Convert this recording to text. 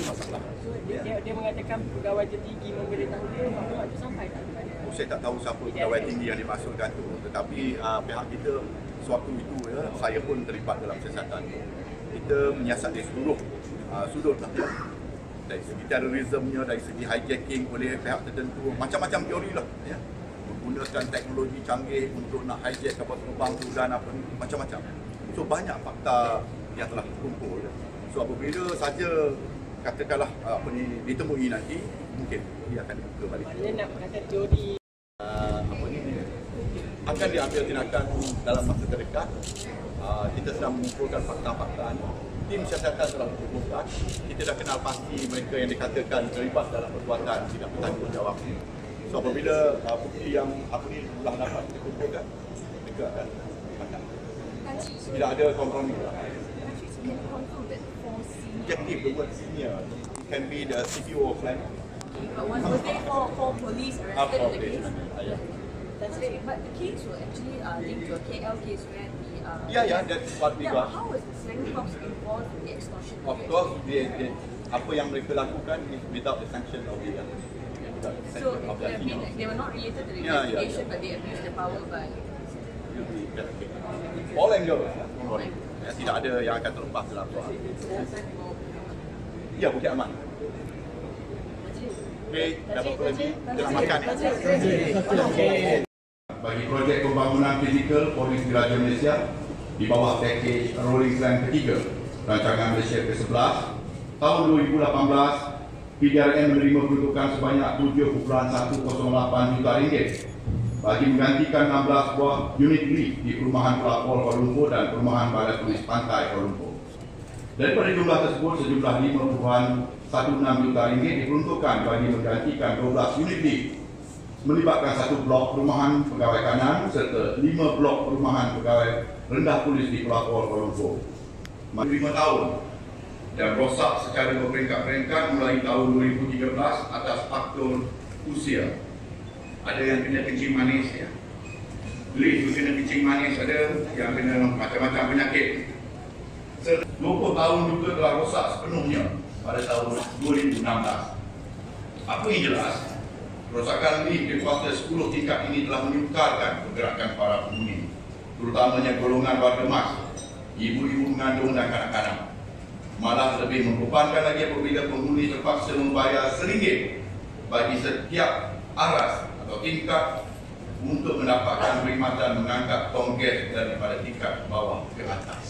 masalah. Dia mengatakan pegawai tertinggi memberitahu dia maklumat itu sampai tak? Saya tak tahu siapa pegawai tinggi yang dimaksudkan tu, tetapi pihak kita sewaktu itu saya pun terlibat dalam siasatan. Kita menyiasati seluruh sudut lah, dari segi terorismenya, dari segi hijacking oleh pihak tertentu, macam-macam teori lah ya. Menggunakan teknologi canggih untuk nak hijack kapal terbang tu dan apa macam-macam. So banyak fakta yang telah dikumpul. So apabila saja katakanlah ditemui nanti, mungkin dia akan dibuka balik. Dia nak kata teori akan diambil tindakan dalam masa terdekat. Kita sedang mengumpulkan fakta-fakta ini. Tim siasatan telah dikumpulkan. Kita dah kenal pasti mereka yang dikatakan terlibat dalam perbuatan tidak bertanggungjawab. So apabila bukti yang telah dapat kita kumpulkan, mereka akan ditangkap. Tidak ada kompromi. Objektif the word senior. It can be the CPO of land. Was there for police arrested in the case? That's it. But the case was actually linked to a KL case where the Yeah, that's what we got. how was the Slang Cops involved in the extortion? Of course, apa yang mereka lakukan is without the sanction of the So it could have been they were not related to the investigation, but they abused their power by. All angle, tidak ada yang akan terlepas dalam soal. Ya, Bukit Aman. Okey, dah berapa lagi? Kita nak makan. Bagi projek pembangunan fizikal Polis Diraja Malaysia di bawah package Rolling Plan ketiga Rancangan Malaysia ke-11 tahun 2018, PDRM menerima peruntukan sebanyak 7.108 juta ringgit bagi menggantikan 16 buah unit lift di Perumahan Pelapor Kuala Lumpur dan Perumahan Balai Polis Pantai Kuala Lumpur. Daripada jumlah tersebut, sejumlah 5.16 juta ringgit diperuntukkan bagi menggantikan 12 unit lift melibatkan 1 blok perumahan pegawai kanan serta 5 blok perumahan pegawai rendah polis di Pelapor Kuala Lumpur. 5 tahun dan rosak secara berperingkat-peringkat mulai tahun 2013 atas faktor usia. Ada yang kena kencing manis ya. Lift kena kencing manis, ada yang kena macam-macam penyakit. 20 tahun juga telah rosak sepenuhnya pada tahun 2016. Apa yang jelas, kerosakan lift di kuarter 10 tingkat ini telah menyukarkan pergerakan para penghuni, terutamanya golongan warga emas, ibu-ibu mengandung dan kanak-kanak. Malah lebih membebankan lagi apabila penghuni terpaksa membayar RM1 bagi setiap aras atau tingkat untuk mendapatkan perkhidmatan mengangkat tong gas daripada tingkat bawah ke atas.